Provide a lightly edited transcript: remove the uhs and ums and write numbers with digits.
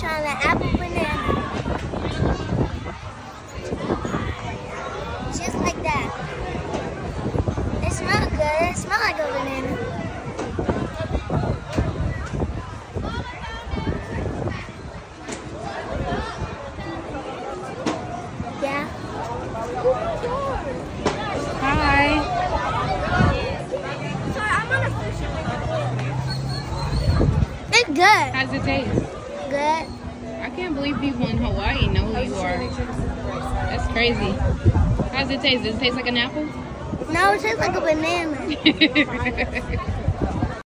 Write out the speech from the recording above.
trying the apple banana. Just like that. It smells good. It smells like a banana. Yeah. Hi. It's good. How's it taste? Good. I can't believe people in Hawaii know who you are. That's crazy. How's it taste? Does it taste like an apple? No, it tastes like a banana.